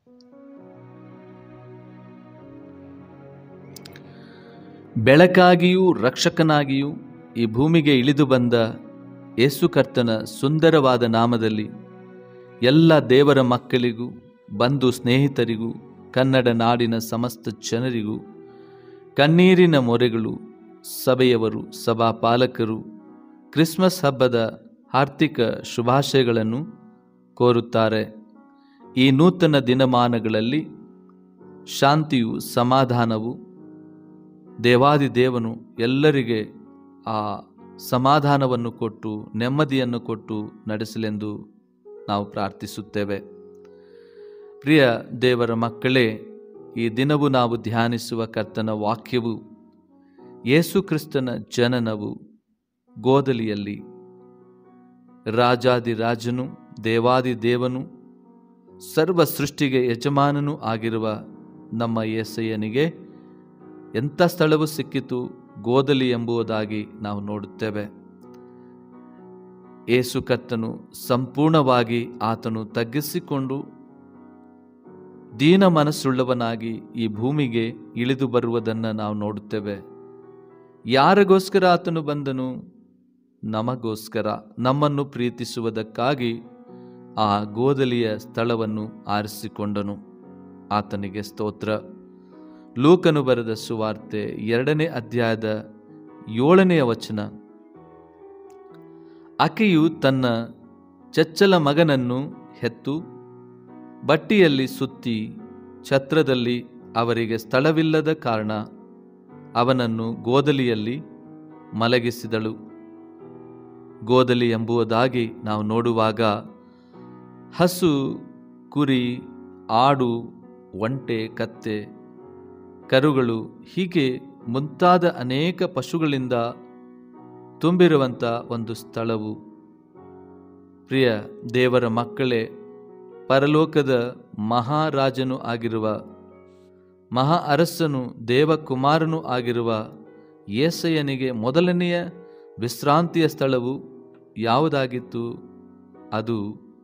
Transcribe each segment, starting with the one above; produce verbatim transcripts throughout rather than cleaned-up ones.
ಬೆಳಕಾಗಿಯೂ ರಕ್ಷಕನಾಗಿಯೂ ಈ ಭೂಮಿಗೆ ಇಳಿದು ಬಂದ ಯೇಸು ಕರ್ತನ ಸುಂದರವಾದ ನಾಮದಲ್ಲಿ ಎಲ್ಲ ದೇವರ ಮಕ್ಕಳಿಗೂ, ಬಂಧು ಸ್ನೇಹಿತರಿಗೂ, ಕನ್ನಡ ನಾಡಿನ ಸಮಸ್ತ ಜನರಿಗೂ, ಕಣ್ಣೀರಿನ ಮೊರೆಗಳು, ಸಭೆಯವರು, ಸಭಾಪಾಲಕರು ಕ್ರಿಸ್ಮಸ್ ಹಬ್ಬದ ಆರ್ಥಿಕ ಶುಭಾಶಯಗಳನ್ನು ಕೋರುತ್ತಾರೆ. ಈ ನೂತನ ದಿನಮಾನಗಳಲ್ಲಿ ಶಾಂತಿಯು, ಸಮಾಧಾನವು, ದೇವಾದಿ ದೇವನು ಎಲ್ಲರಿಗೆ ಆ ಸಮಾಧಾನವನ್ನು ಕೊಟ್ಟು ನೆಮ್ಮದಿಯನ್ನು ಕೊಟ್ಟು ನಡೆಸಲೆಂದು ನಾವು ಪ್ರಾರ್ಥಿಸುತ್ತೇವೆ. ಪ್ರಿಯ ದೇವರ ಮಕ್ಕಳೇ, ಈ ದಿನವೂ ನಾವು ಧ್ಯಾನಿಸುವ ಕರ್ತನ ವಾಕ್ಯವು ಯೇಸು ಕ್ರಿಸ್ತನ ಜನನವು ಗೋದಲಿಯಲ್ಲಿ ರಾಜಾದಿರಾಜನು, ದೇವಾದಿ ದೇವನು, ಸರ್ವ ಸೃಷ್ಟಿಗೆ ಯಜಮಾನನೂ ಆಗಿರುವ ನಮ್ಮ ಯೇಸಯ್ಯನಿಗೆ ಎಂಥ ಸ್ಥಳವು ಸಿಕ್ಕಿತು, ಗೋದಲಿ ಎಂಬುದಾಗಿ ನಾವು ನೋಡುತ್ತೇವೆ. ಯೇಸು ಕರ್ತನು ಸಂಪೂರ್ಣವಾಗಿ ಆತನು ತಗ್ಗಿಸಿಕೊಂಡು ದೀನ ಮನಸ್ಸುಳ್ಳವನಾಗಿ ಈ ಭೂಮಿಗೆ ಇಳಿದು ಬರುವುದನ್ನು ನಾವು ನೋಡುತ್ತೇವೆ. ಯಾರಿಗೋಸ್ಕರ ಆತನು ಬಂದನು? ನಮಗೋಸ್ಕರ, ನಮ್ಮನ್ನು ಪ್ರೀತಿಸುವುದಕ್ಕಾಗಿ ಆ ಗೋದಲಿಯ ಸ್ಥಳವನ್ನು ಆರಿಸಿಕೊಂಡನು. ಆತನಿಗೆ ಸ್ತೋತ್ರ. ಲೂಕನು ಬರೆದ ಸುವಾರ್ತೆ ಎರಡನೇ ಅಧ್ಯಾಯದ ಏಳನೆಯ ವಚನ. ಆಕೆಯು ತನ್ನ ಚಚ್ಚಲ ಮಗನನ್ನು ಹೆತ್ತು ಬಟ್ಟಿಯಲ್ಲಿ ಸುತ್ತಿ ಛತ್ರದಲ್ಲಿ ಅವರಿಗೆ ಸ್ಥಳವಿಲ್ಲದ ಕಾರಣ ಅವನನ್ನು ಗೋದಲಿಯಲ್ಲಿ ಮಲಗಿಸಿದಳು. ಗೋದಲಿ ಎಂಬುದಾಗಿ ನಾವು ನೋಡುವಾಗ ಹಸು, ಕುರಿ, ಆಡು, ಒಂಟೆ, ಕತ್ತೆ, ಕರುಗಳು ಹೀಗೆ ಮುಂತಾದ ಅನೇಕ ಪಶುಗಳಿಂದ ತುಂಬಿರುವಂಥ ಒಂದು ಸ್ಥಳವು. ಪ್ರಿಯ ದೇವರ ಮಕ್ಕಳೇ, ಪರಲೋಕದ ಮಹಾರಾಜನು ಆಗಿರುವ, ಮಹಾ ಅರಸನು, ದೇವಕುಮಾರನು ಆಗಿರುವ ಯೇಸಯ್ಯನಿಗೆ ಮೊದಲನೆಯ ವಿಶ್ರಾಂತಿಯ ಸ್ಥಳವು ಯಾವುದಾಗಿತ್ತು? ಅದು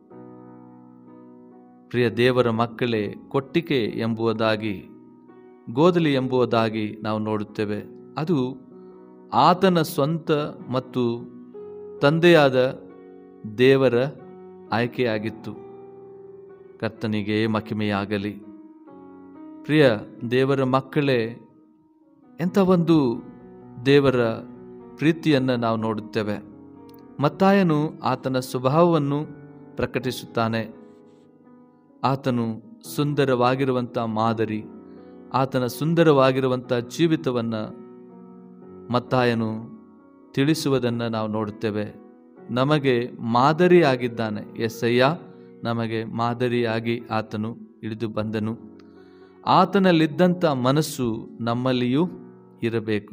ಪ್ರಿಯ ದೇವರ ಮಕ್ಕಳೇ ಕೊಟ್ಟಿಗೆ ಎಂಬುದಾಗಿ, ಗೋದಲಿ ಎಂಬುದಾಗಿ ನಾವು ನೋಡುತ್ತೇವೆ. ಅದು ಆತನ ಸ್ವಂತ ಮತ್ತು ತಂದೆಯಾದ ದೇವರ ಆಯ್ಕೆಯಾಗಿತ್ತು. ಕರ್ತನಿಗೆ ಮಹಿಮೆಯಾಗಲಿ. ಪ್ರಿಯ ದೇವರ ಮಕ್ಕಳೇ, ಎಂಥ ಒಂದು ದೇವರ ಪ್ರೀತಿಯನ್ನು ನಾವು ನೋಡುತ್ತೇವೆ. ಮತ್ತಾಯನು ಆತನ ಸ್ವಭಾವವನ್ನು ಪ್ರಕಟಿಸುತ್ತಾನೆ. ಆತನು ಸುಂದರವಾಗಿರುವಂಥ ಮಾದರಿ, ಆತನ ಸುಂದರವಾಗಿರುವಂಥ ಜೀವಿತವನ್ನು ಮತ್ತಾಯನು ತಿಳಿಸುವುದನ್ನು ನಾವು ನೋಡುತ್ತೇವೆ. ನಮಗೆ ಮಾದರಿಯಾಗಿದ್ದಾನೆ ಯೆಸಯ್ಯ, ನಮಗೆ ಮಾದರಿಯಾಗಿ ಆತನು ಇಳಿದು ಬಂದನು. ಆತನಲ್ಲಿದ್ದಂಥ ಮನಸ್ಸು ನಮ್ಮಲ್ಲಿಯೂ ಇರಬೇಕು.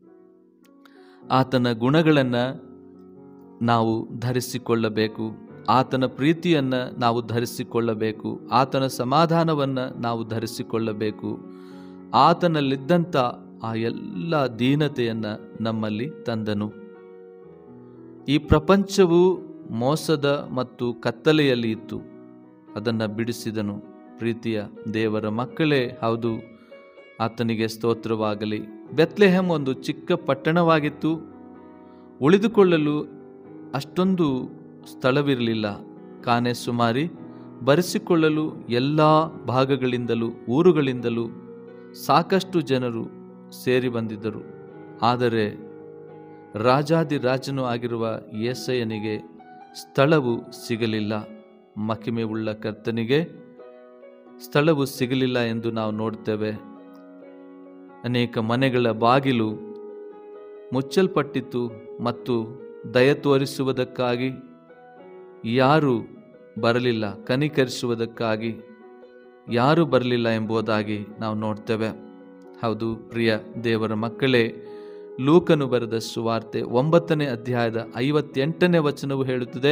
ಆತನ ಗುಣಗಳನ್ನು ನಾವು ಧರಿಸಿಕೊಳ್ಳಬೇಕು. ಆತನ ಪ್ರೀತಿಯನ್ನು ನಾವು ಧರಿಸಿಕೊಳ್ಳಬೇಕು. ಆತನ ಸಮಾಧಾನವನ್ನು ನಾವು ಧರಿಸಿಕೊಳ್ಳಬೇಕು. ಆತನಲ್ಲಿದ್ದಂಥ ಆ ಎಲ್ಲ ದೀನತೆಯನ್ನು ನಮ್ಮಲ್ಲಿ ತಂದನು. ಈ ಪ್ರಪಂಚವು ಮೋಸದ ಮತ್ತು ಕತ್ತಲೆಯಲ್ಲಿ ಇತ್ತು, ಅದನ್ನು ಬಿಡಿಸಿದನು. ಪ್ರೀತಿಯ ದೇವರ ಮಕ್ಕಳೇ, ಹೌದು, ಆತನಿಗೆ ಸ್ತೋತ್ರವಾಗಲಿ. ಬೆತ್ಲೆಹೆಮ್ ಒಂದು ಚಿಕ್ಕ ಪಟ್ಟಣವಾಗಿತ್ತು. ಉಳಿದುಕೊಳ್ಳಲು ಅಷ್ಟೊಂದು ಸ್ಥಳವಿರಲಿಲ್ಲ. ಕಾನೆ ಸುಮಾರಿ ಬರೆಸಿಕೊಳ್ಳಲು ಎಲ್ಲ ಭಾಗಗಳಿಂದಲೂ ಊರುಗಳಿಂದಲೂ ಸಾಕಷ್ಟು ಜನರು ಸೇರಿ ಬಂದಿದ್ದರು. ಆದರೆ ರಾಜಾದಿರಾಜನೂ ಆಗಿರುವ ಯೆಸಯ್ಯನಿಗೆ ಸ್ಥಳವು ಸಿಗಲಿಲ್ಲ. ಮಹಿಮೆ ಉಳ್ಳ ಕರ್ತನಿಗೆ ಸ್ಥಳವು ಸಿಗಲಿಲ್ಲ ಎಂದು ನಾವು ನೋಡ್ತೇವೆ. ಅನೇಕ ಮನೆಗಳ ಬಾಗಿಲು ಮುಚ್ಚಲ್ಪಟ್ಟಿತು ಮತ್ತು ದಯ ತೋರಿಸುವುದಕ್ಕಾಗಿ ಯಾರು ಬರಲಿಲ್ಲ, ಕನಿಕರಿಸುವುದಕ್ಕಾಗಿ ಯಾರು ಬರಲಿಲ್ಲ ಎಂಬುದಾಗಿ ನಾವು ನೋಡ್ತೇವೆ. ಹೌದು ಪ್ರಿಯ ದೇವರ ಮಕ್ಕಳೇ, ಲೂಕನು ಬರೆದ ಸುವಾರ್ತೆ ಒಂಬತ್ತನೇ ಅಧ್ಯಾಯದ ಐವತ್ತೆಂಟನೇ ವಚನವು ಹೇಳುತ್ತದೆ,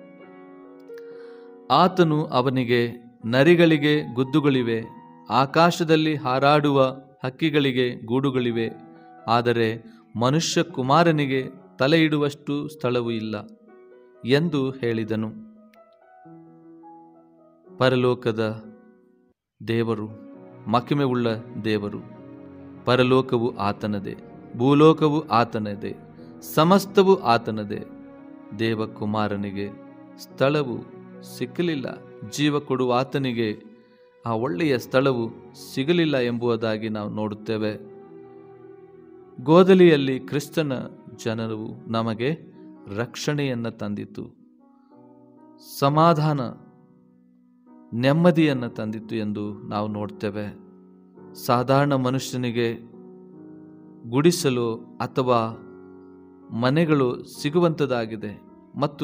ಆತನು ಅವನಿಗೆ, ನರಿಗಳಿಗೆ ಗುದ್ದುಗಳಿವೆ, ಆಕಾಶದಲ್ಲಿ ಹಾರಾಡುವ ಹಕ್ಕಿಗಳಿಗೆ ಗೂಡುಗಳಿವೆ, ಆದರೆ ಮನುಷ್ಯ ಕುಮಾರನಿಗೆ ತಲೆ ಇಡುವಷ್ಟು ಸ್ಥಳವೂ ಇಲ್ಲ ಎಂದು ಹೇಳಿದನು. ಪರಲೋಕದ ದೇವರು ಮಹಿಮೆಯುಳ್ಳ ದೇವರು. ಪರಲೋಕವು ಆತನದೇ, ಭೂಲೋಕವು ಆತನದೇ, ಸಮಸ್ತವು ಆತನದೇ. ದೇವಕುಮಾರನಿಗೆ ಸ್ಥಳವು ಸಿಕ್ಕಲಿಲ್ಲ, ಜೀವ ಕೊಡುವ ಆತನಿಗೆ ಆ ಒಳ್ಳೆಯ ಸ್ಥಳವು ಸಿಗಲಿಲ್ಲ ಎಂಬುದಾಗಿ ನಾವು ನೋಡುತ್ತೇವೆ. ಗೋದಲಿಯಲ್ಲಿ ಕ್ರಿಸ್ತನ ಜನನವು ನಮಗೆ ರಕ್ಷಣೆಯನ್ನು ತಂದಿತು, ಸಮಾಧಾನ ನೆಮ್ಮದಿಯನ್ನು ತಂದಿತು ಎಂದು ನಾವು ನೋಡ್ತೇವೆ. ಸಾಧಾರಣ ಮನುಷ್ಯನಿಗೆ ಗುಡಿಸಲು ಅಥವಾ ಮನೆಗಳು ಸಿಗುವಂಥದ್ದಾಗಿದೆ ಮತ್ತು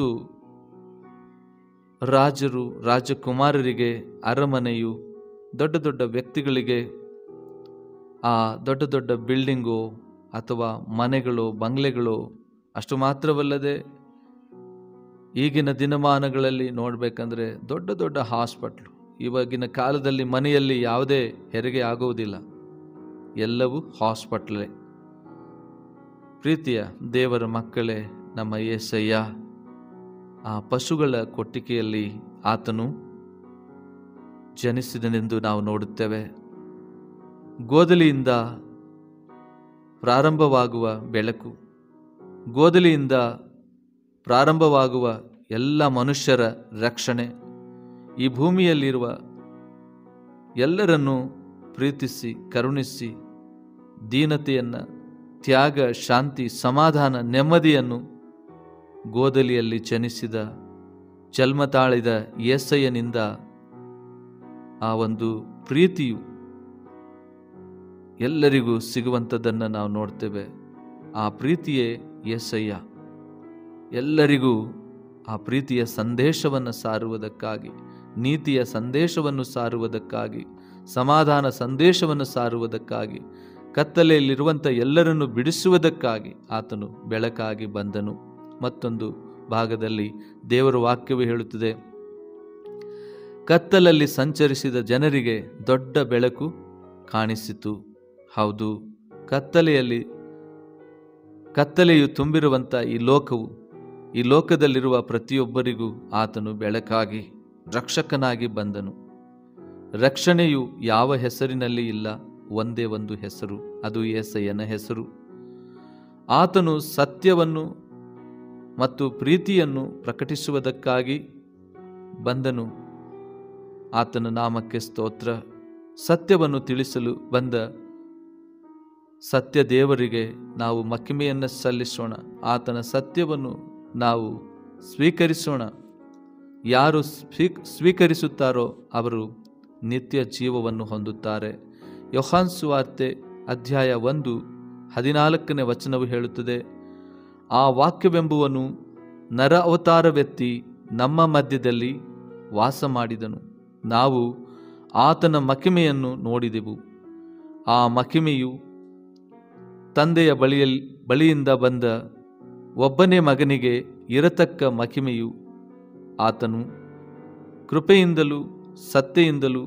ರಾಜರು ರಾಜಕುಮಾರರಿಗೆ ಅರಮನೆಯು, ದೊಡ್ಡ ದೊಡ್ಡ ವ್ಯಕ್ತಿಗಳಿಗೆ ಆ ದೊಡ್ಡ ದೊಡ್ಡ ಬಿಲ್ಡಿಂಗು ಅಥವಾ ಮನೆಗಳು, ಬಂಗ್ಲೆಗಳು. ಅಷ್ಟು ಮಾತ್ರವಲ್ಲದೆ ಈಗಿನ ದಿನಮಾನಗಳಲ್ಲಿ ನೋಡಬೇಕಂದ್ರೆ ದೊಡ್ಡ ದೊಡ್ಡ ಹಾಸ್ಪಿಟ್ಲು. ಇವಾಗಿನ ಕಾಲದಲ್ಲಿ ಮನೆಯಲ್ಲಿ ಯಾವುದೇ ಹೆರಿಗೆ ಆಗುವುದಿಲ್ಲ, ಎಲ್ಲವೂ ಹಾಸ್ಪಿಟ್ಲೇ. ಪ್ರೀತಿಯ ದೇವರ ಮಕ್ಕಳೇ, ನಮ್ಮ యేసయ్ಯ ಆ ಪಶುಗಳ ಕೊಟ್ಟಿಗೆಯಲ್ಲಿ ಆತನು ಜನಿಸಿದನೆಂದು ನಾವು ನೋಡುತ್ತೇವೆ. ಗೋದಲಿಯಿಂದ ಪ್ರಾರಂಭವಾಗುವ ಬೆಳಕು, ಗೋದಲಿಯಿಂದ ಪ್ರಾರಂಭವಾಗುವ ಎಲ್ಲ ಮನುಷ್ಯರ ರಕ್ಷಣೆ, ಈ ಭೂಮಿಯಲ್ಲಿರುವ ಎಲ್ಲರನ್ನೂ ಪ್ರೀತಿಸಿ ಕರುಣಿಸಿ ದೀನತೆಯನ್ನು, ತ್ಯಾಗ, ಶಾಂತಿ, ಸಮಾಧಾನ, ನೆಮ್ಮದಿಯನ್ನು ಗೋದಲಿಯಲ್ಲಿ ಜನಿಸಿದ ಜನ್ಮ ತಾಳಿದ యేసయ్ಯನಿಂದ ಆ ಒಂದು ಪ್ರೀತಿಯು ಎಲ್ಲರಿಗೂ ಸಿಗುವಂಥದ್ದನ್ನು ನಾವು ನೋಡ್ತೇವೆ. ಆ ಪ್ರೀತಿಯೇ యేసయ్ಯ. ಎಲ್ಲರಿಗೂ ಆ ಪ್ರೀತಿಯ ಸಂದೇಶವನ್ನು ಸಾರುವುದಕ್ಕಾಗಿ, ನೀತಿಯ ಸಂದೇಶವನ್ನು ಸಾರುವುದಕ್ಕಾಗಿ, ಸಮಾಧಾನ ಸಂದೇಶವನ್ನು ಸಾರುವುದಕ್ಕಾಗಿ, ಕತ್ತಲೆಯಲ್ಲಿರುವಂಥ ಎಲ್ಲರನ್ನು ಬಿಡಿಸುವುದಕ್ಕಾಗಿ ಆತನು ಬೆಳಕಾಗಿ ಬಂದನು. ಮತ್ತೊಂದು ಭಾಗದಲ್ಲಿ ದೇವರ ವಾಕ್ಯವು ಹೇಳುತ್ತದೆ, ಕತ್ತಲಲ್ಲಿ ಸಂಚರಿಸಿದ ಜನರಿಗೆ ದೊಡ್ಡ ಬೆಳಕು ಕಾಣಿಸಿತು. ಹೌದು, ಕತ್ತಲೆಯಲ್ಲಿ ಕತ್ತಲೆಯು ತುಂಬಿರುವಂಥ ಈ ಲೋಕವು, ಈ ಲೋಕದಲ್ಲಿರುವ ಪ್ರತಿಯೊಬ್ಬರಿಗೂ ಆತನು ಬೆಳಕಾಗಿ ರಕ್ಷಕನಾಗಿ ಬಂದನು. ರಕ್ಷಣೆಯು ಯಾವ ಹೆಸರಿನಲ್ಲಿ ಇಲ್ಲ, ಒಂದೇ ಒಂದು ಹೆಸರು, ಅದು యేసయ్ಯನ ಹೆಸರು. ಆತನು ಸತ್ಯವನ್ನು ಮತ್ತು ಪ್ರೀತಿಯನ್ನು ಪ್ರಕಟಿಸುವುದಕ್ಕಾಗಿ ಬಂದನು. ಆತನ ನಾಮಕ್ಕೆ ಸ್ತೋತ್ರ. ಸತ್ಯವನ್ನು ತಿಳಿಸಲು ಬಂದ ಸತ್ಯ ದೇವರಿಗೆ ನಾವು ಮಹಿಮೆಯನ್ನು ಸಲ್ಲಿಸೋಣ. ಆತನ ಸತ್ಯವನ್ನು ನಾವು ಸ್ವೀಕರಿಸೋಣ. ಯಾರು ಸ್ವೀ ಸ್ವೀಕರಿಸುತ್ತಾರೋ ಅವರು ನಿತ್ಯ ಜೀವವನ್ನು ಹೊಂದುತ್ತಾರೆ. ಯೋಹಾನ್ ಸುವಾರ್ತೆ ಅಧ್ಯಾಯ ಒಂದು ಹದಿನಾಲ್ಕನೇ ವಚನವು ಹೇಳುತ್ತದೆ, ಆ ವಾಕ್ಯವೆಂಬುವನು ನರ ಅವತಾರವೆತ್ತಿ ನಮ್ಮ ಮಧ್ಯದಲ್ಲಿ ವಾಸ ಮಾಡಿದನು. ನಾವು ಆತನ ಮಹಿಮೆಯನ್ನು ನೋಡಿದೆವು. ಆ ಮಹಿಮೆಯು ತಂದೆಯ ಬಳಿಯಲ್ಲಿ ಬಳಿಯಿಂದ ಬಂದ ಒಬ್ಬನೇ ಮಗನಿಗೆ ಇರತಕ್ಕ ಮಹಿಮೆಯು. ಆತನು ಕೃಪೆಯಿಂದಲೂ ಸತ್ಯದಿಂದಲೂ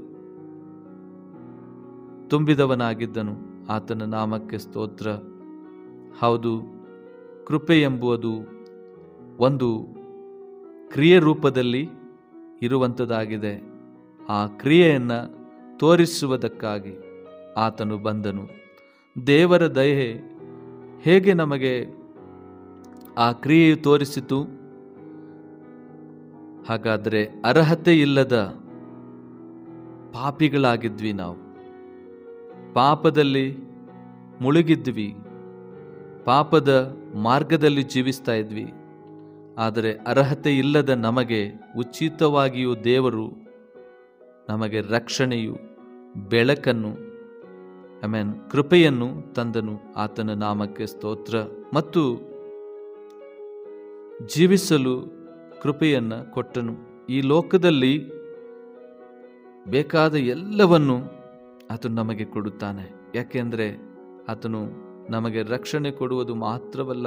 ತುಂಬಿದವನಾಗಿದ್ದನು. ಆತನ ನಾಮಕ್ಕೆ ಸ್ತೋತ್ರ. ಹೌದು, ಕೃಪೆ ಎಂಬುದು ಒಂದು ಕ್ರಿಯೆ ರೂಪದಲ್ಲಿ ಇರುವಂಥದ್ದಾಗಿದೆ. ಆ ಕ್ರಿಯೆಯನ್ನು ತೋರಿಸುವುದಕ್ಕಾಗಿ ಆತನು ಬಂದನು. ದೇವರ ದಯೆ ಹೇಗೆ ನಮಗೆ ಆ ಕ್ರಿಯೆಯು ತೋರಿಸಿತು? ಹಾಗಾದರೆ ಅರ್ಹತೆ ಇಲ್ಲದ ಪಾಪಿಗಳಾಗಿದ್ವಿ ನಾವು, ಪಾಪದಲ್ಲಿ ಮುಳುಗಿದ್ವಿ, ಪಾಪದ ಮಾರ್ಗದಲ್ಲಿ ಜೀವಿಸ್ತಾ ಇದ್ವಿ. ಆದರೆ ಅರ್ಹತೆ ಇಲ್ಲದ ನಮಗೆ ಉಚಿತವಾಗಿಯೂ ದೇವರು ನಮಗೆ ರಕ್ಷಣೆಯು, ಬೆಳಕನ್ನು, ಆಮೇನ್, ಕೃಪೆಯನ್ನು ತಂದನು. ಆತನ ನಾಮಕ್ಕೆ ಸ್ತೋತ್ರ. ಮತ್ತು ಜೀವಿಸಲು ಕೃಪೆಯನ್ನು ಕೊಟ್ಟನು. ಈ ಲೋಕದಲ್ಲಿ ಬೇಕಾದ ಎಲ್ಲವನ್ನು ಆತನು ನಮಗೆ ಕೊಡುತ್ತಾನೆ. ಯಾಕೆಂದರೆ ಆತನು ನಮಗೆ ರಕ್ಷಣೆ ಕೊಡುವುದು ಮಾತ್ರವಲ್ಲ,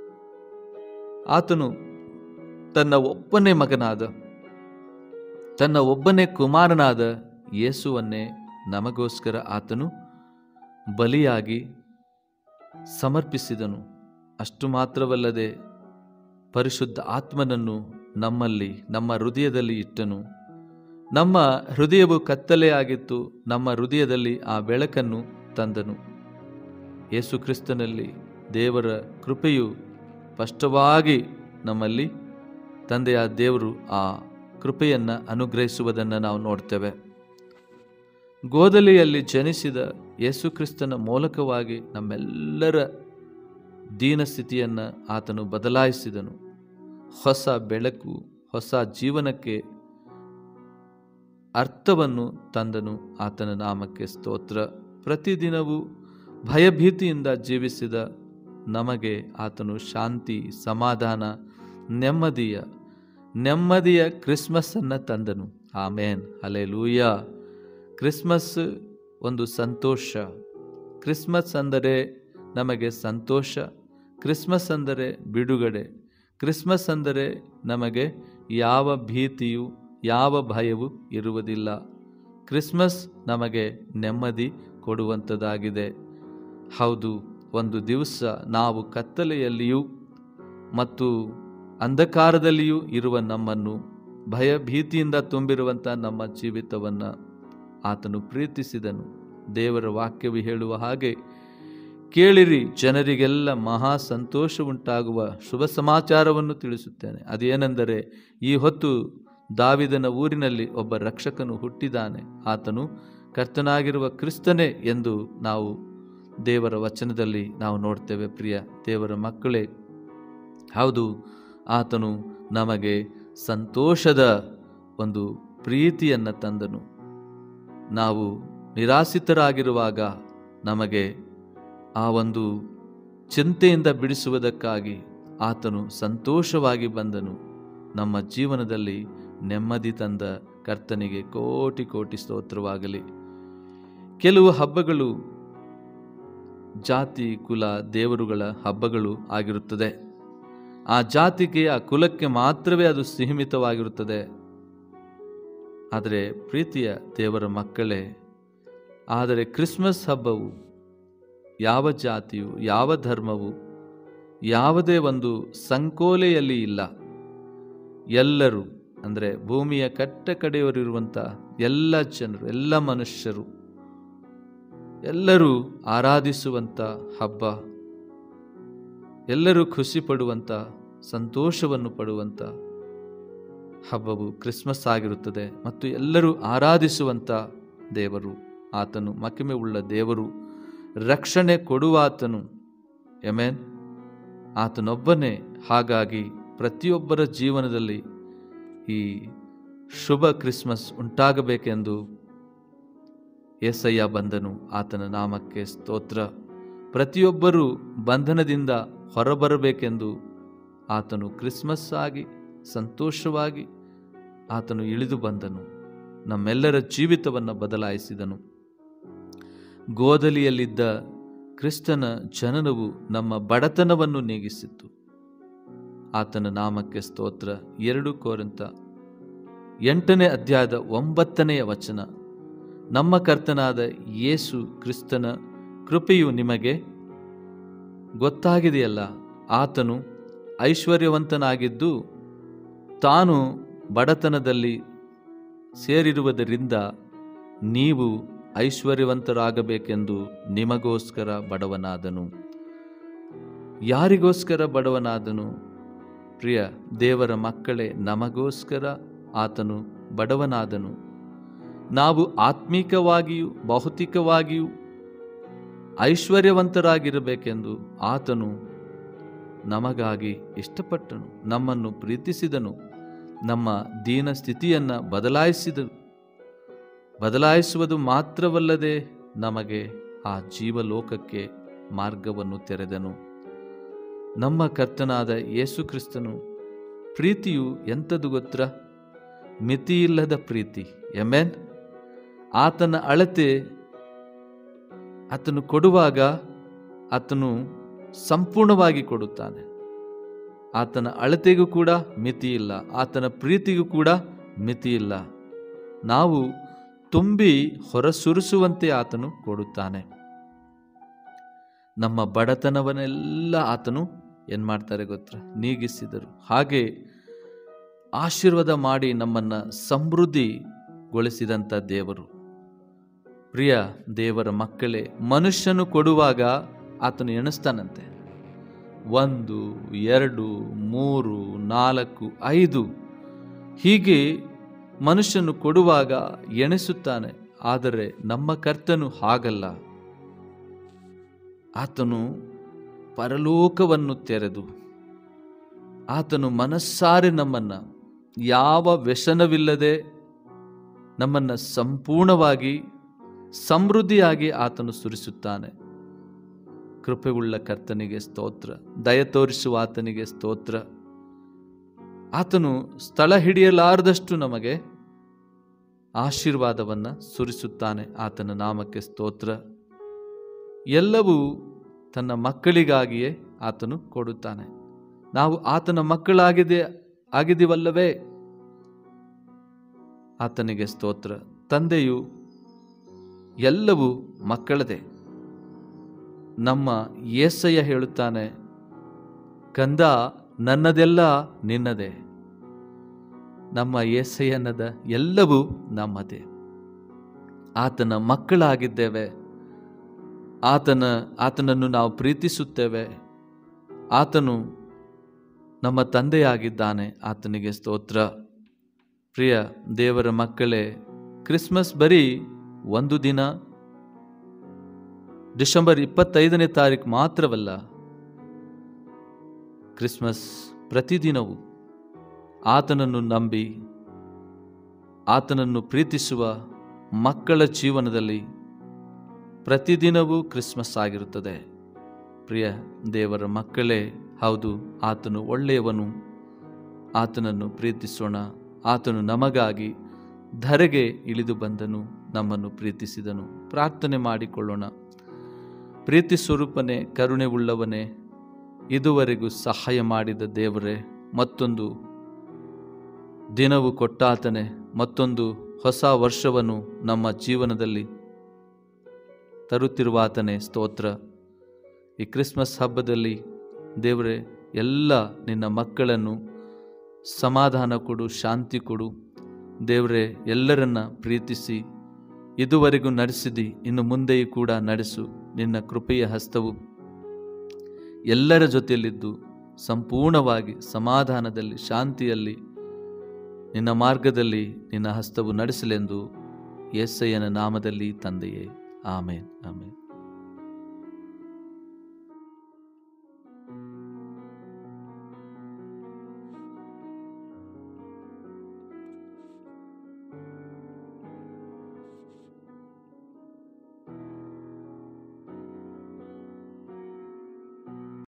ಆತನು ತನ್ನ ಒಬ್ಬನೇ ಮಗನಾದ, ತನ್ನ ಒಬ್ಬನೇ ಕುಮಾರನಾದ ಯೇಸುವನ್ನೇ ನಮಗೋಸ್ಕರ ಆತನು ಬಲಿಯಾಗಿ ಸಮರ್ಪಿಸಿದನು. ಅಷ್ಟು ಮಾತ್ರವಲ್ಲದೆ ಪರಿಶುದ್ಧ ಆತ್ಮನನ್ನು ನಮ್ಮಲ್ಲಿ, ನಮ್ಮ ಹೃದಯದಲ್ಲಿ ಇಟ್ಟನು. ನಮ್ಮ ಹೃದಯವು ಕತ್ತಲೆಯಾಗಿತ್ತು, ನಮ್ಮ ಹೃದಯದಲ್ಲಿ ಆ ಬೆಳಕನ್ನು ತಂದನು. ಯೇಸು ಕ್ರಿಸ್ತನಲ್ಲಿ ದೇವರ ಕೃಪೆಯು ಸ್ಪಷ್ಟವಾಗಿ ನಮ್ಮಲ್ಲಿ ತಂದೆಯ ದೇವರು ಆ ಕೃಪೆಯನ್ನು ಅನುಗ್ರಹಿಸುವುದನ್ನು ನಾವು ನೋಡ್ತೇವೆ. ಗೋದಲಿಯಲ್ಲಿ ಜನಿಸಿದ ಯೇಸು ಕ್ರಿಸ್ತನ ಮೂಲಕವಾಗಿ ನಮ್ಮೆಲ್ಲರ ದೀನಸ್ಥಿತಿಯನ್ನು ಆತನು ಬದಲಾಯಿಸಿದನು. ಹೊಸ ಬೆಳಕು, ಹೊಸ ಜೀವನಕ್ಕೆ ಅರ್ಥವನ್ನು ತಂದನು. ಆತನ ನಾಮಕ್ಕೆ ಸ್ತೋತ್ರ. ಪ್ರತಿದಿನವೂ ಭಯಭೀತಿಯಿಂದ ಜೀವಿಸಿದ ನಮಗೆ ಆತನು ಶಾಂತಿ, ಸಮಾಧಾನ, ನೆಮ್ಮದಿಯ ನೆಮ್ಮದಿಯ ಕ್ರಿಸ್ಮಸ್ಸನ್ನು ತಂದನು. ಆಮೇನ್, ಹಲ್ಲೆಲೂಯಾ. ಕ್ರಿಸ್ಮಸ್ ಒಂದು ಸಂತೋಷ. ಕ್ರಿಸ್ಮಸ್ ಅಂದರೆ ನಮಗೆ ಸಂತೋಷ. ಕ್ರಿಸ್ಮಸ್ ಅಂದರೆ ಬಿಡುಗಡೆ. ಕ್ರಿಸ್ಮಸ್ ಅಂದರೆ ನಮಗೆ ಯಾವ ಭೀತಿಯು, ಯಾವ ಭಯವೂ ಇರುವುದಿಲ್ಲ. ಕ್ರಿಸ್ಮಸ್ ನಮಗೆ ನೆಮ್ಮದಿ ಕೊಡುವಂಥದ್ದಾಗಿದೆ. ಹೌದು, ಒಂದು ದಿವಸ ನಾವು ಕತ್ತಲೆಯಲ್ಲಿಯೂ ಮತ್ತು ಅಂಧಕಾರದಲ್ಲಿಯೂ ಇರುವ ನಮ್ಮನ್ನು, ಭಯ ಭೀತಿಯಿಂದ ತುಂಬಿರುವಂಥ ನಮ್ಮ ಜೀವಿತವನ್ನು ಆತನು ಪ್ರೀತಿಸಿದನು. ದೇವರ ವಾಕ್ಯವು ಹೇಳುವ ಹಾಗೆ, ಕೇಳಿರಿ, ಜನರಿಗೆಲ್ಲ ಮಹಾ ಸಂತೋಷ ಉಂಟಾಗುವ ಶುಭ ಸಮಾಚಾರವನ್ನು ತಿಳಿಸುತ್ತೇನೆ. ಅದೇನೆಂದರೆ, ಈ ಹೊತ್ತು ದಾವಿದನ ಊರಿನಲ್ಲಿ ಒಬ್ಬ ರಕ್ಷಕನು ಹುಟ್ಟಿದ್ದಾನೆ, ಆತನು ಕರ್ತನಾಗಿರುವ ಕ್ರಿಸ್ತನೇ ಎಂದು ನಾವು ದೇವರ ವಚನದಲ್ಲಿ ನಾವು ನೋಡ್ತೇವೆ. ಪ್ರಿಯ ದೇವರ ಮಕ್ಕಳೇ, ಹೌದು, ಆತನು ನಮಗೆ ಸಂತೋಷದ ಒಂದು ಪ್ರೀತಿಯನ್ನು ತಂದನು. ನಾವು ನಿರಾಶ್ರಿತರಾಗಿರುವಾಗ ನಮಗೆ ಆ ಒಂದು ಚಿಂತೆಯಿಂದ ಬಿಡಿಸುವುದಕ್ಕಾಗಿ ಆತನು ಸಂತೋಷವಾಗಿ ಬಂದನು. ನಮ್ಮ ಜೀವನದಲ್ಲಿ ನೆಮ್ಮದಿ ತಂದ ಕರ್ತನಿಗೆ ಕೋಟಿ ಕೋಟಿ ಸ್ತೋತ್ರವಾಗಲಿ. ಕೆಲವು ಹಬ್ಬಗಳು ಜಾತಿ, ಕುಲ, ದೇವರುಗಳ ಹಬ್ಬಗಳು ಆಗಿರುತ್ತದೆ. ಆ ಜಾತಿಗೆ, ಆ ಕುಲಕ್ಕೆ ಮಾತ್ರವೇ ಅದು ಸೀಮಿತವಾಗಿರುತ್ತದೆ. ಆದರೆ ಪ್ರೀತಿಯ ದೇವರ ಮಕ್ಕಳೇ, ಆದರೆ ಕ್ರಿಸ್ಮಸ್ ಹಬ್ಬವು ಯಾವ ಜಾತಿಯು, ಯಾವ ಧರ್ಮವು, ಯಾವುದೇ ಒಂದು ಸಂಕೋಲೆಯಲ್ಲಿ ಇಲ್ಲ. ಎಲ್ಲರೂ ಅಂದರೆ ಭೂಮಿಯ ಕಟ್ಟ ಕಡೆಯವರಿರುವಂಥ ಎಲ್ಲ ಜನರು, ಎಲ್ಲ ಮನುಷ್ಯರು ಎಲ್ಲರೂ ಆರಾಧಿಸುವಂಥ ಹಬ್ಬ, ಎಲ್ಲರೂ ಖುಷಿ ಪಡುವಂಥ, ಸಂತೋಷವನ್ನು ಪಡುವಂಥ ಹಬ್ಬವು ಕ್ರಿಸ್ಮಸ್ ಆಗಿರುತ್ತದೆ. ಮತ್ತು ಎಲ್ಲರೂ ಆರಾಧಿಸುವಂಥ ದೇವರು ಆತನು ಮಹಿಮೆ ಉಳ್ಳ ದೇವರು, ರಕ್ಷಣೆ ಕೊಡುವಾತನು. ಆಮೆನ್. ಆತನೊಬ್ಬನೇ. ಹಾಗಾಗಿ ಪ್ರತಿಯೊಬ್ಬರ ಜೀವನದಲ್ಲಿ ಈ ಶುಭ ಕ್ರಿಸ್ಮಸ್ ಉಂಟಾಗಬೇಕೆಂದು ಯೇಸಯ್ಯ ಬಂದನು. ಆತನ ನಾಮಕ್ಕೆ ಸ್ತೋತ್ರ. ಪ್ರತಿಯೊಬ್ಬರೂ ಬಂಧನದಿಂದ ಹೊರಬರಬೇಕೆಂದು ಆತನು ಕ್ರಿಸ್ಮಸ್ ಆಗಿ ಸಂತೋಷವಾಗಿ ಆತನು ಇಳಿದು ಬಂದನು. ನಮ್ಮೆಲ್ಲರ ಜೀವಿತವನ್ನು ಬದಲಾಯಿಸಿದನು. ಗೋದಲಿಯಲ್ಲಿದ್ದ ಕ್ರಿಸ್ತನ ಜನನವು ನಮ್ಮ ಬಡತನವನ್ನು ನೀಗಿಸಿತು. ಆತನ ನಾಮಕ್ಕೆ ಸ್ತೋತ್ರ. ಎರಡು ಕೊರಿಂಥ ಎಂಟನೇ ಅಧ್ಯಾಯದ ಒಂಬತ್ತನೆಯ ವಚನ. ನಮ್ಮ ಕರ್ತನಾದ ಯೇಸು ಕ್ರಿಸ್ತನ ಕೃಪೆಯು ನಿಮಗೆ ಗೊತ್ತಾಗಿದೆಯಲ್ಲ. ಆತನು ಐಶ್ವರ್ಯವಂತನಾಗಿದ್ದು ತಾನು ಬಡತನದಲ್ಲಿ ಸೇರಿರುವುದರಿಂದ ನೀವು ಐಶ್ವರ್ಯವಂತರಾಗಬೇಕೆಂದು ನಿಮಗೋಸ್ಕರ ಬಡವನಾದನು. ಯಾರಿಗೋಸ್ಕರ ಬಡವನಾದನು? ಪ್ರಿಯ ದೇವರ ಮಕ್ಕಳೇ, ನಮಗೋಸ್ಕರ ಆತನು ಬಡವನಾದನು. ನಾವು ಆತ್ಮಿಕವಾಗಿಯೂ ಭೌತಿಕವಾಗಿಯೂ ಐಶ್ವರ್ಯವಂತರಾಗಿರಬೇಕೆಂದು ಆತನು ನಮಗಾಗಿ ಇಷ್ಟಪಟ್ಟನು, ನಮ್ಮನ್ನು ಪ್ರೀತಿಸಿದನು, ನಮ್ಮ ದೀನ ಸ್ಥಿತಿಯನ್ನು ಬದಲಾಯಿಸಿದನು. ಬದಲಾಯಿಸುವುದು ಮಾತ್ರವಲ್ಲದೆ ನಮಗೆ ಆ ಜೀವಲೋಕಕ್ಕೆ ಮಾರ್ಗವನ್ನು ತೆರೆದನು. ನಮ್ಮ ಕರ್ತನಾದ ಯೇಸು ಕ್ರಿಸ್ತನು ಪ್ರೀತಿಯು ಎಂಥದ್ದು ಗೊತ್ತಾ? ಮಿತಿಯಿಲ್ಲದ ಪ್ರೀತಿ. ಆಮೆನ್. ಆತನ ಅಳತೆ ಆತನು ಕೊಡುವಾಗ ಆತನು ಸಂಪೂರ್ಣವಾಗಿ ಕೊಡುತ್ತಾನೆ. ಆತನ ಅಳತೆಗೂ ಕೂಡ ಮಿತಿಯಿಲ್ಲ, ಆತನ ಪ್ರೀತಿಗೂ ಕೂಡ ಮಿತಿಯಿಲ್ಲ. ನಾವು ತುಂಬಿ ಹೊರಸೂರಿಸುವಂತೆ ಆತನು ಕೊಡುತ್ತಾನೆ. ನಮ್ಮ ಬಡತನವನ್ನೆಲ್ಲ ಆತನು ಏನು ಮಾಡ್ತಾರೆ ಗೊತ್ತಾ? ನೀಗಿಸಿದರು. ಹಾಗೆ ಆಶೀರ್ವಾದ ಮಾಡಿ ನಮ್ಮನ್ನು ಸಮೃದ್ಧಿ ಗೊಳಿಸಿದಂಥ ದೇವರು. ಪ್ರಿಯ ದೇವರ ಮಕ್ಕಳೇ, ಮನುಷ್ಯನು ಕೊಡುವಾಗ ಆತನು ಎಣಿಸ್ತಾನಂತೆ. ಒಂದು, ಎರಡು, ಮೂರು, ನಾಲ್ಕು, ಐದು, ಹೀಗೆ ಮನುಷ್ಯನು ಕೊಡುವಾಗ ಎಣಿಸುತ್ತಾನೆ. ಆದರೆ ನಮ್ಮ ಕರ್ತನು ಹಾಗಲ್ಲ. ಆತನು ಪರಲೋಕವನ್ನು ತೆರೆದು ಆತನು ಮನಸ್ಸಾರೆ ನಮ್ಮನ್ನು ಯಾವ ವ್ಯಸನವಿಲ್ಲದೆ ನಮ್ಮನ್ನು ಸಂಪೂರ್ಣವಾಗಿ ಸಮೃದ್ಧಿಯಾಗಿ ಆತನು ಸುರಿಸುತ್ತಾನೆ. ಕೃಪೆಯುಳ್ಳ ಕರ್ತನಿಗೆ ಸ್ತೋತ್ರ, ದಯ ತೋರಿಸುವ ಆತನಿಗೆ ಸ್ತೋತ್ರ. ಆತನು ಸ್ಥಳ ಹಿಡಿಯಲಾರದಷ್ಟು ನಮಗೆ ಆಶೀರ್ವಾದವನ್ನು ಸುರಿಸುತ್ತಾನೆ. ಆತನ ನಾಮಕ್ಕೆ ಸ್ತೋತ್ರ. ಎಲ್ಲವೂ ತನ್ನ ಮಕ್ಕಳಿಗಾಗಿಯೇ ಆತನು ಕೊಡುತ್ತಾನೆ. ನಾವು ಆತನ ಮಕ್ಕಳಾಗಿದೆ ಆಗಿದ್ದೀವಲ್ಲವೇ? ಆತನಿಗೆ ಸ್ತೋತ್ರ. ತಂದೆಯು ಎಲ್ಲವೂ ಮಕ್ಕಳದೇ. ನಮ್ಮ ಯೇಸಯ್ಯ ಹೇಳುತ್ತಾನೆ, ಕಂದ ನನ್ನದೆಲ್ಲ ನಿನ್ನದೇ. ನಮ್ಮ ಯೇಸಯ್ಯನದ ಎಲ್ಲವೂ ನಮ್ಮದೇ. ಆತನ ಮಕ್ಕಳಾಗಿದ್ದೇವೆ. ಆತನ ಆತನನ್ನು ನಾವು ಪ್ರೀತಿಸುತ್ತೇವೆ. ಆತನು ನಮ್ಮ ತಂದೆಯಾಗಿದ್ದಾನೆ. ಆತನಿಗೆ ಸ್ತೋತ್ರ. ಪ್ರಿಯ ದೇವರ ಮಕ್ಕಳೇ, ಕ್ರಿಸ್ಮಸ್ ಬರೀ ಒಂದು ದಿನ, ಡಿಸೆಂಬರ್ ಇಪ್ಪತ್ತೈದನೇ ತಾರೀಕು ಮಾತ್ರವಲ್ಲ. ಕ್ರಿಸ್ಮಸ್ ಪ್ರತಿದಿನವೂ ಆತನನ್ನು ನಂಬಿ ಆತನನ್ನು ಪ್ರೀತಿಸುವ ಮಕ್ಕಳ ಜೀವನದಲ್ಲಿ ಪ್ರತಿದಿನವೂ ಕ್ರಿಸ್ಮಸ್ ಆಗಿರುತ್ತದೆ. ಪ್ರಿಯ ದೇವರ ಮಕ್ಕಳೇ, ಹೌದು, ಆತನು ಒಳ್ಳೆಯವನು. ಆತನನ್ನು ಪ್ರೀತಿಸೋಣ. ಆತನು ನಮಗಾಗಿ ಧರೆಗೆ ಇಳಿದು ಬಂದನು, ನಮ್ಮನ್ನು ಪ್ರೀತಿಸಿದನು. ಪ್ರಾರ್ಥನೆ ಮಾಡಿಕೊಳ್ಳೋಣ. ಪ್ರೀತಿ ಸ್ವರೂಪನೇ, ಕರುಣೆ ಉಳ್ಳವನೇ, ಇದುವರೆಗೂ ಸಹಾಯ ಮಾಡಿದ ದೇವರೇ, ಮತ್ತೊಂದು ದಿನವು ಕೊಟ್ಟಾತನೇ, ಮತ್ತೊಂದು ಹೊಸ ವರ್ಷವನ್ನು ನಮ್ಮ ಜೀವನದಲ್ಲಿ ತರುತ್ತಿರುವಾತನೇ ಸ್ತೋತ್ರ. ಈ ಕ್ರಿಸ್ಮಸ್ ಹಬ್ಬದಲ್ಲಿ ದೇವರೇ, ಎಲ್ಲ ನಿನ್ನ ಮಕ್ಕಳನ್ನು ಸಮಾಧಾನ ಕೊಡು, ಶಾಂತಿ ಕೊಡು. ದೇವರೇ, ಎಲ್ಲರನ್ನ ಪ್ರೀತಿಸಿ ಇದುವರೆಗೂ ನಡೆಸಿದಿ, ಇನ್ನು ಮುಂದೆಯೂ ಕೂಡ ನಡೆಸು. ನಿನ್ನ ಕೃಪೆಯ ಹಸ್ತವು ಎಲ್ಲರ ಜೊತೆಯಲ್ಲಿದ್ದು ಸಂಪೂರ್ಣವಾಗಿ ಸಮಾಧಾನದಲ್ಲಿ, ಶಾಂತಿಯಲ್ಲಿ, ನಿನ್ನ ಮಾರ್ಗದಲ್ಲಿ ನಿನ್ನ ಹಸ್ತವು ನಡೆಸಲೆಂದು ಯೇಸಯ್ಯನ ನಾಮದಲ್ಲಿ ತಂದೆಯೇ, ಆಮೇನ್, ಆಮೇನ್.